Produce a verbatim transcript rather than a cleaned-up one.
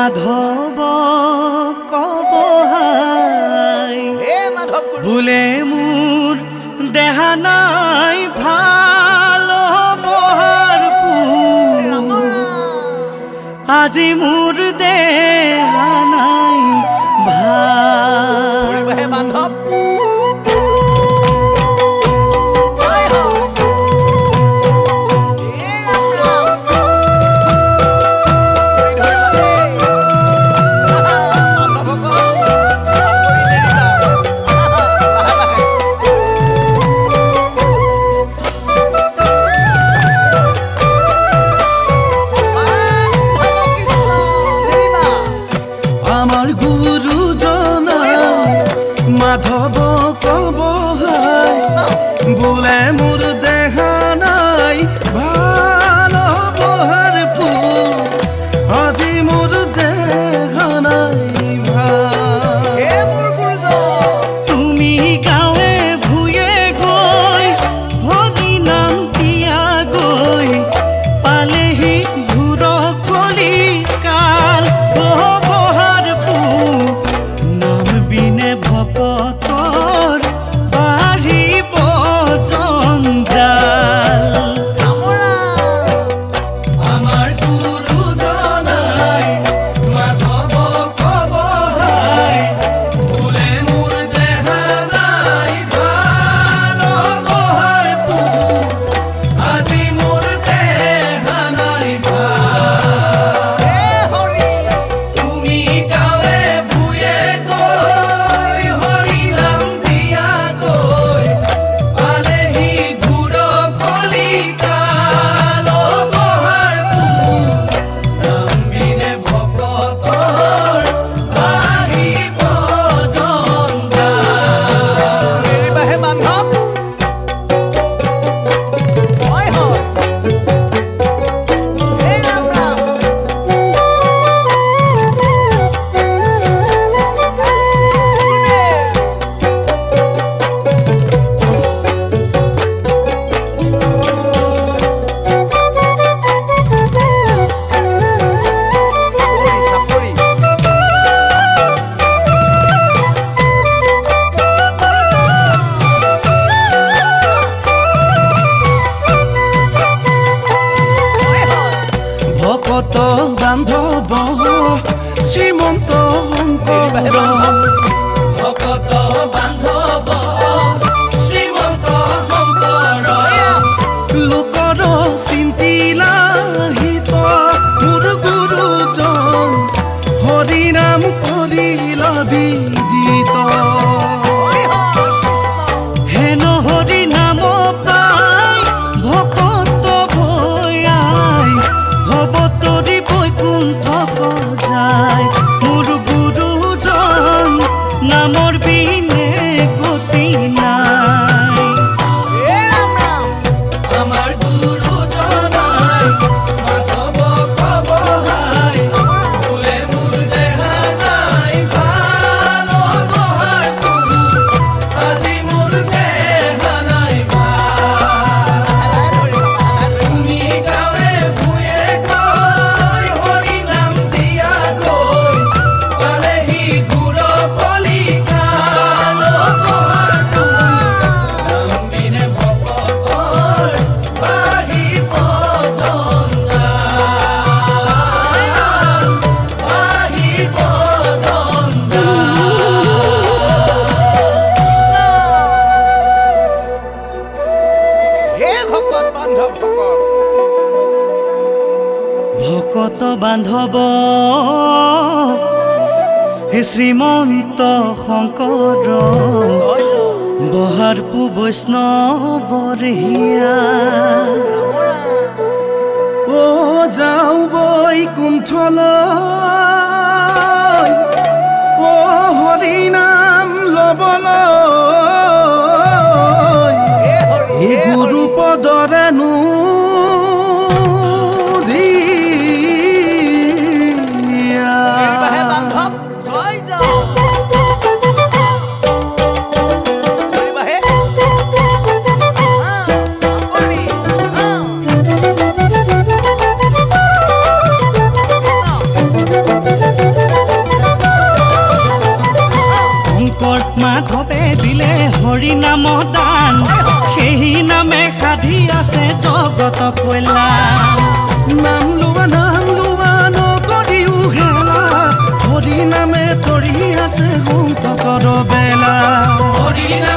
মাধৱ কবহাই বোলে মোৰ দেহা নাই ভাল বহাৰ আজি মোৰ দেহা নাই ভাল মাধৱ মাধৱ কবহাই বোলে মোৰ দেহা নাই ভাল বহাৰ আজি মোৰ দেহা নাই ভাল তুমি গাঁৱে ভূঞে গৈ হৰি নাম দিয়া গৈ পালেহি ঘূৰ কলি কাল বহাৰ নাম বিনে ভকতৰ বাঢ়িব জঞ্জাল আমাৰ গুৰুজনাই মাধৱ কবহাই বোলে মোৰ দেহা নাই ভাল বহাৰ আজি মোৰ দেহা নাই ভাল তুমি গাঁৱে ভূঞে গৈ হৰি নাম দিয়া গৈ পালেহি ঘূৰ কলি কাল বহাৰ নাম বিনে ভকতৰ বাঢ়িব জঞ্জাল মাধৱ হয় হয় হে ৰাম ৰাম ভকত বান্ধৱ শ্ৰীমন্ত শংকৰ ভকত বান্ধৱ শ্ৰীমন্ত শংকৰ লোকৰ চিন্তিলাহিত মোৰ গুৰুজন হৰি নাম কৰিলা বিদিত হেন হৰি নাম পাই ভকত ভয়াই ভৱতৰি বৈকুণ্ঠ যায় মোৰ গুৰুজন নামৰ বিনে গতি নাই আমাৰ গুৰুজনাই মাধৱ কবহাই বোলে মোৰ দেহা নাই ভাল বহাৰ আজি মোৰ দেহা নাই ভাল তুমি গাঁৱে ভূঞে গৈ হৰি নাম দিয়া গৈ পালেহি ঘূৰ কলি কাল বহাৰ নাম বিনে ভকতৰ বাঢ়িব জঞ্জাল বাঢ়িব জঞ্জাল হে ভকত বান্ধৱ ভকত বান্ধৱ হে শ্ৰীমন্ত শংকৰ বহাৰ পু বৈষ্ণৱৰ হিয়া ও যাওঁ বৈকুণ্ঠলৈ ও হৰি নাম লবলৈ হে গুৰু পদৰে নো Thank you. দিলে হৰি নাম দান সেই নামে সাধি আছে জগত কল্যাণ নাম লোৱা নাম লোৱা নকৰিও হেলা হৰি নামে কৰি আছে সংকটৰ বেলা হৰি